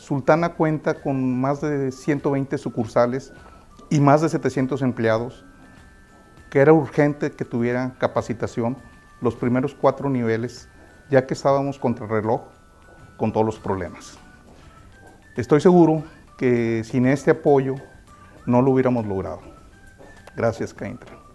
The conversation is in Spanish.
Sultana cuenta con más de 120 sucursales y más de 700 empleados, que era urgente que tuvieran capacitación los primeros 4 niveles, ya que estábamos contra el reloj con todos los problemas. Estoy seguro que sin este apoyo no lo hubiéramos logrado. Gracias, CAINTRA.